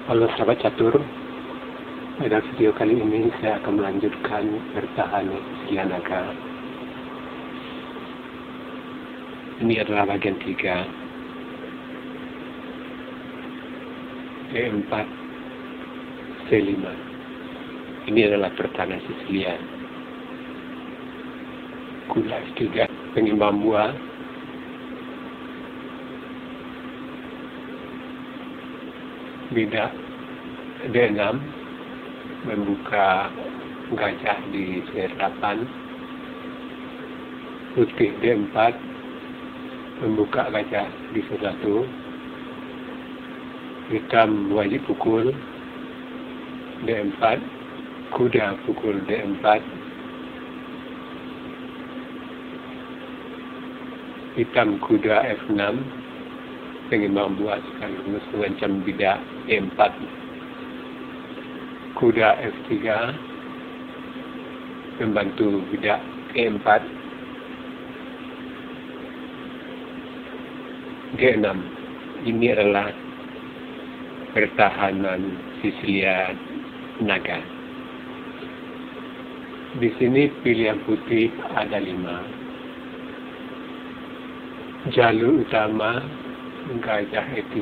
Halo sahabat catur, pada video kali ini saya akan melanjutkan bertahan Sria Naga. Ini adalah bagian 3 D4 C5. Ini adalah pertahanan Sicilia. Kuda S3 pengimbang buah, bidak D6 membuka gajah di C8, putih D4 membuka gajah di C1, hitam wajib pukul D4, kuda pukul D4, hitam kuda F6 pengimbang buah sekaligus mengancam bidak E4, kuda F3 membantu bidak E4, G6. Ini adalah pertahanan Sicilia Naga. Di sini pilihan putih ada 5. Jalur utama gajah E3,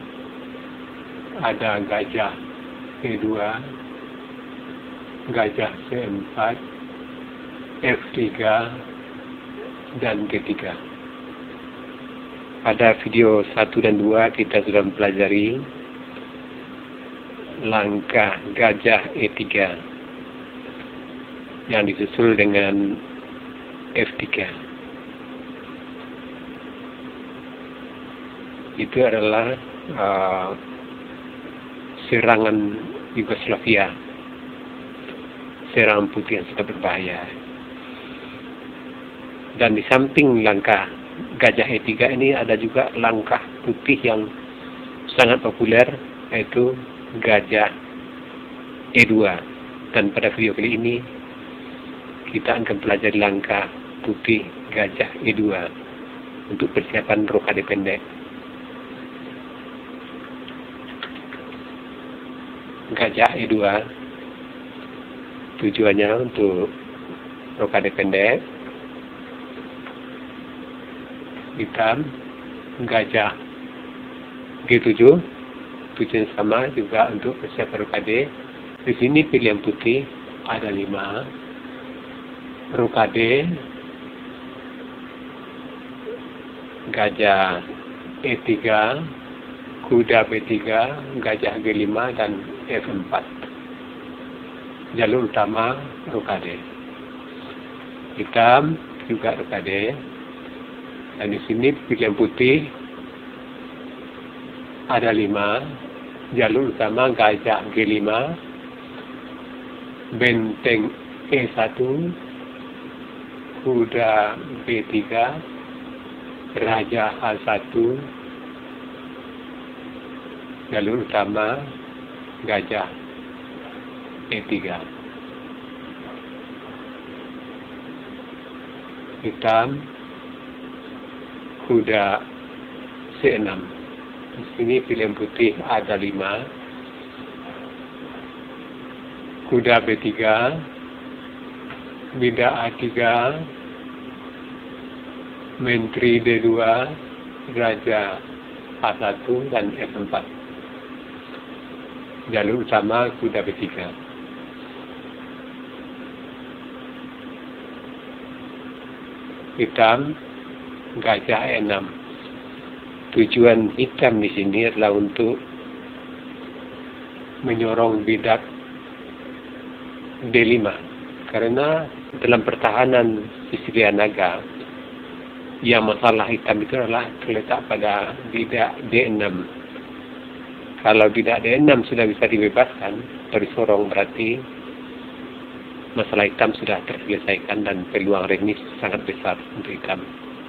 ada gajah E2, gajah C4, F3, dan G3. Pada video 1 dan 2 kita sudah mempelajari langkah gajah E3 yang disusul dengan F3. Itu adalah serangan Yugoslavia, serangan putih yang sangat berbahaya. Dan di samping langkah gajah E3 ini ada juga langkah putih yang sangat populer, yaitu gajah E2. Dan pada video kali ini kita akan pelajari langkah putih gajah E2 untuk persiapan rokade pendek. Gajah E2 tujuannya untuk rokade pendek. Hitam gajah G7 tujuan sama juga untuk persiapan rokade. Di sini pilihan putih ada 5. Rokade gajah E3, kuda B3, gajah G5, dan F4. Jalur utama rokade. Hitam juga rokade. Dan di sini pilihan putih ada 5. Jalur utama gajah G5, benteng E1, kuda B3, raja H1, jalur utama gajah E3. Hitam kuda C6. Di sini pilihan putih ada 5. Kuda B3, bidak A3, menteri D2, raja H1, dan F4. Jalur utama kuda B3. Hitam gajah E6. Tujuan hitam di sini adalah untuk menyorong bidak D5, karena dalam pertahanan Sicilia Naga yang masalah hitam itu adalah terletak pada bidak D6. Kalau bidak D6 sudah bisa dibebaskan dari sorong, berarti masalah hitam sudah terselesaikan dan peluang remis sangat besar untuk hitam.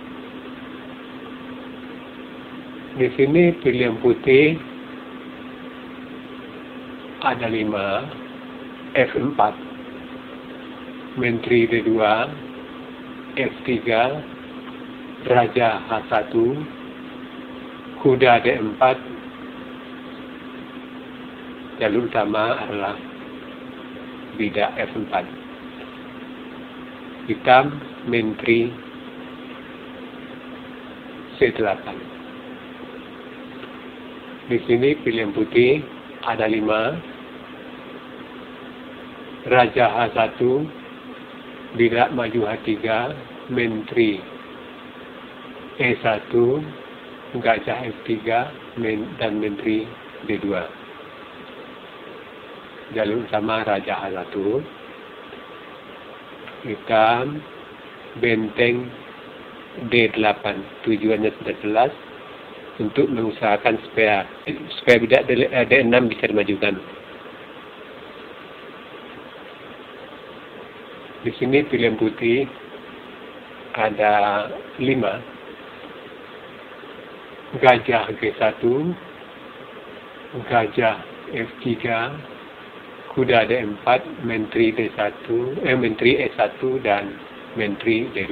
Di sini pilihan putih ada 5. F4, menteri D2, F3, raja H1, kuda D4, Jalur utama adalah bidak F4. Hitam, menteri, C8. Di sini pilihan putih ada 5. Raja H1, bidak maju H3, menteri E1, gajah F3, dan menteri D2. Jalur utama Raja H1, hitam, benteng D8. Tujuannya sudah jelas, untuk mengusahakan supaya bidak D6 bisa dimajukan. Di sini pilihan putih ada 5. Gajah G1, gajah F3, kuda D4, menteri E1 dan menteri D2.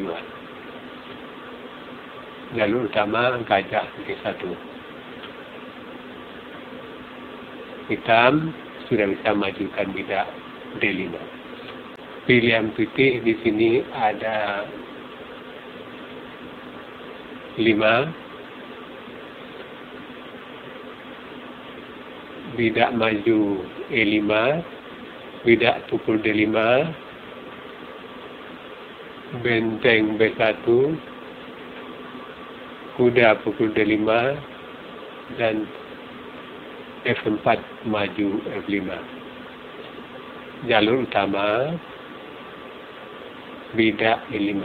Jalur utama gajah G1. Hitam sudah bisa majukan bidak D5. Pilihan putih di sini ada 5. Bidak maju E5, bidak pukul D5, benteng B1, kuda pukul D5, dan F4 maju F5. Jalur utama bidak E5.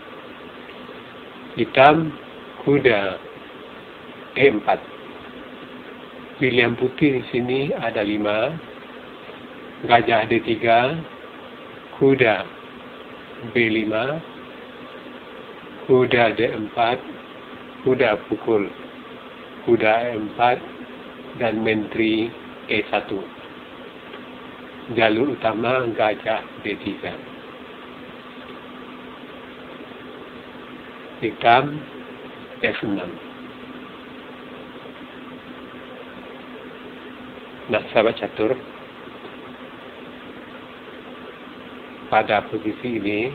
Hitam, kuda E4. Pilihan putih di sini ada 5. Gajah D3, kuda B5, kuda D4, kuda pukul, kuda E4, dan menteri E1. Jalur utama gajah D3. Hitam F6. Nah, sahabat catur, pada posisi ini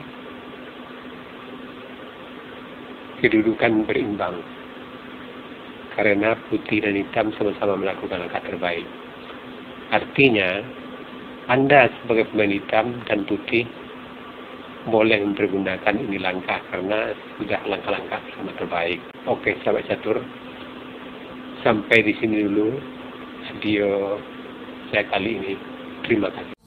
kedudukan berimbang karena putih dan hitam sama-sama melakukan langkah terbaik. Artinya, Anda sebagai pemain hitam dan putih boleh mempergunakan ini langkah karena sudah langkah-langkah sama terbaik. Oke, sahabat catur, sampai di sini dulu video saya kali ini. Terima kasih.